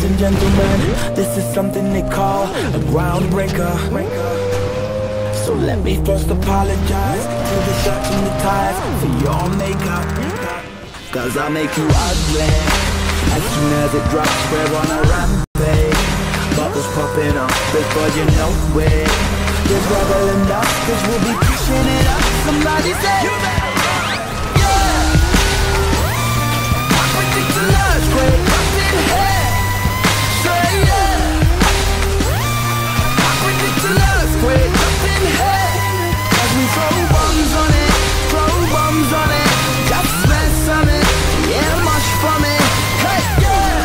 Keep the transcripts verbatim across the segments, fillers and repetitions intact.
and gentlemen, this is something they call a groundbreaker. So let me first apologize to the shirts and the ties for your makeup, cause I'll make you ugly. As soon as it drops, we're on a rampage. Bubbles popping up before you know it. There's rubble and dust, cause we'll be pushing it up. Somebody say, you better run, yeah. Ridiculous, great up in here. Say yeah. Ridiculous, great up in here. As we throw bombs on it, throw bombs on it. Just mess on it, yeah, mush from it. Hey, yeah.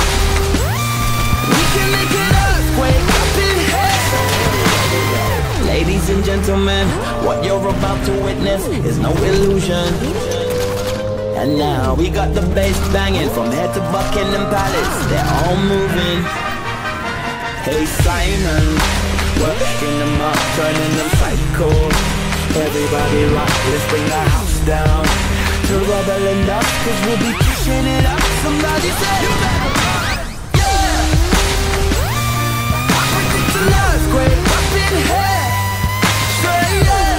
We can make it earthquake up in here. Ladies and gentlemen, what you're about to witness is no illusion. And now we got the bass banging from head to Buckingham Palace. They're all moving. Hey Simon, working them up, turning them psycho. Everybody rock, let's bring the house down to rubble and dust, cause we'll be pushing it up. Somebody say, you better run, yeah. Ridiculous, great up in here. Say yeah.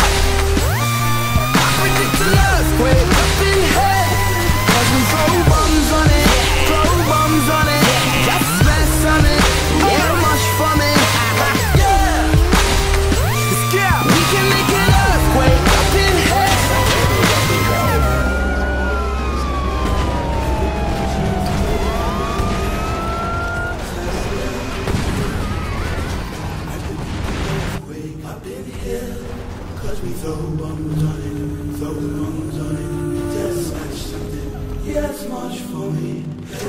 Ridiculous, great up in here. Cause we throw bombs on it, throw bombs on it. Just mess on it, yeah, mush from it. Yeah. We can make it earthquake up in here. Up in here, cause we throw bombs on it, throw bombs on it. Just smash something, yeah, it's much for me.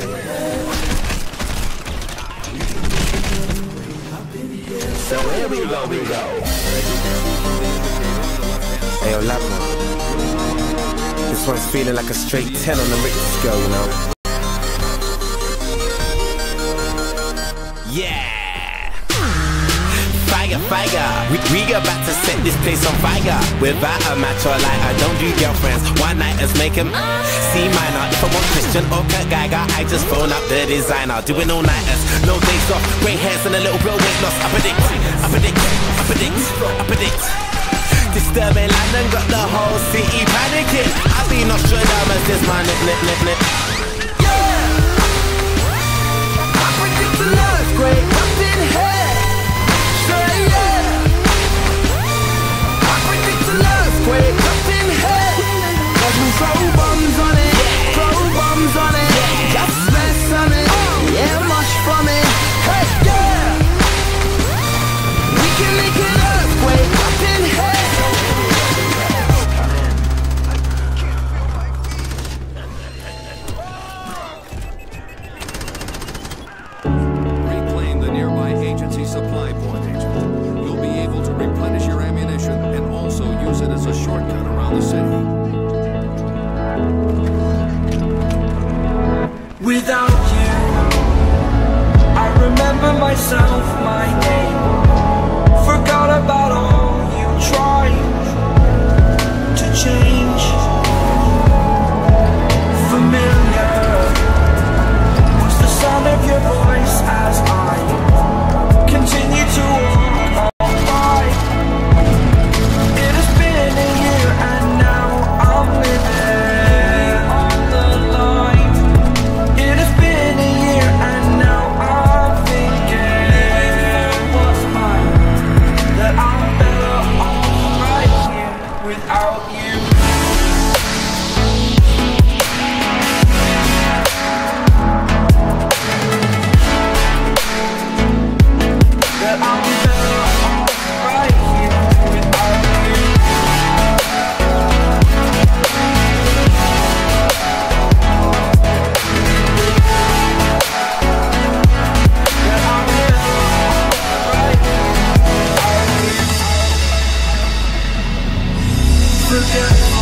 Up in here. So here we go, we go. Hey, yo, Labo. This one's feeling like a straight ten on the Richter scale, you know? Yeah! Fire, fire! We, we about to set this place on fire. Without a match or light, I don't do girlfriends. One nighters make them C minor. If I want Christian or Kurt Geiger, I just phone up the designer. Doing all nighters, no days off. Grey hairs and a little bit of weight loss. I predict, I predict, I predict, I predict. Disturbing London got the whole city panicking. I've been Nostradamus, this my nip, nip, nip, nip. Yeah! Ridiculous, great up in here. Say yeah. Ridiculous, great up in here. Cause we throw bombs on it, throw bombs on it. Just mess on it, yeah, mush from it. Hey, yeah. We can make it earthquake up in here. Reclaim the nearby agency supply point, Agent. You'll be able to replenish your ammunition and also use it as a shortcut around the city. Without you, I remember myself, my name. Forgot about all you tried to change. Familiar was the sound of your voice as I continue to walk on by. It has been a year and now I'm living on the line. It has been a year and now I'm thinking what's mine, that I'm better off right here without you. That I'm better off right here without you. That I'm better off right here without you. Forget